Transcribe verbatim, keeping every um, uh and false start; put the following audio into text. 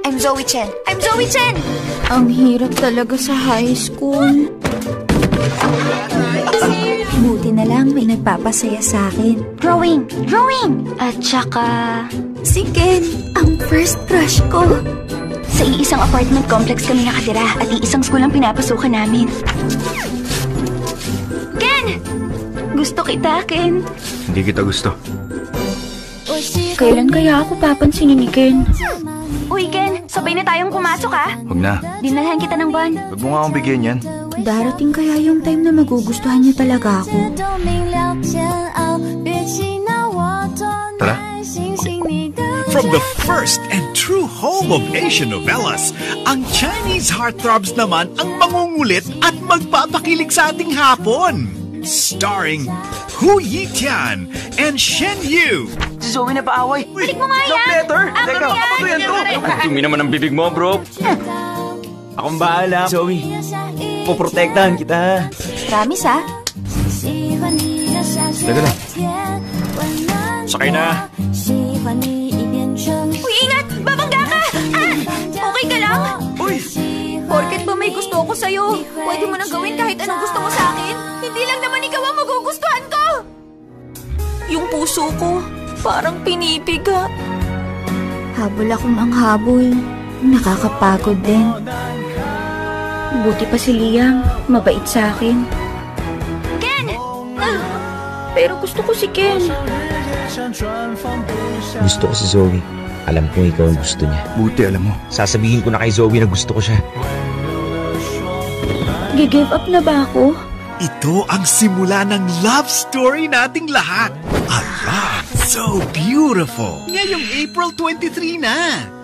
I'm Zoe Chen. I'm Zoe Chen! Ang hirap talaga sa high school. Buti na lang may nagpapasaya sa akin. Drawing! Drawing! At saka... Si Ken, ang first crush ko. Sa iisang apartment complex kami nakatira at iisang school ang pinapasukan namin. Ken! Gusto kita, Ken. Hindi kita gusto. Kailan kaya ako papansinin ni Ken? Uy, Ken, sabay na tayong pumasok, ha? Huwag na. Dinalhan kita ng van. Huwag mo nga akong bigyan yan. Darating kaya yung time na magugustuhan niya talaga ako. Tara. From the first and true home of Asian novellas, ang Chinese heartthrobs naman ang mangungulit at magpapakilig sa ating hapon. Starring Hu Yitian and Shen Yu. Si Zoe na paaway. Balik mo nga yan! Love letter! Ako Teka, yan! ako to yan to! Tumi naman ang bibig mo, bro. Akong bahala, Zoe. Poprotektahan kita. Promise, ha? Teka lang. Sakay na. Uy, ingat! Babangga ka! Ah! Okay ka lang? Uy! Porket ba may gusto ko sa'yo? Pwede mo nang gawin kahit anong gusto mo sa akin? Hindi lang naman ikaw ang magugustuhan ko! Yung puso ko, parang pinipiga. Habol akong ang habol. Nakakapagod din. Buti pa si Liam, mabait sa akin. Ken! Ah, pero gusto ko si Ken. Gusto ko si Zoe. Alam ko ikaw ang gusto niya. Buti alam mo. Sasabihin ko na kay Zoe na gusto ko siya. Gi-give up na ba ako? Ito ang simula ng love story nating lahat. A love so beautiful. Ngayong April twenty-three na.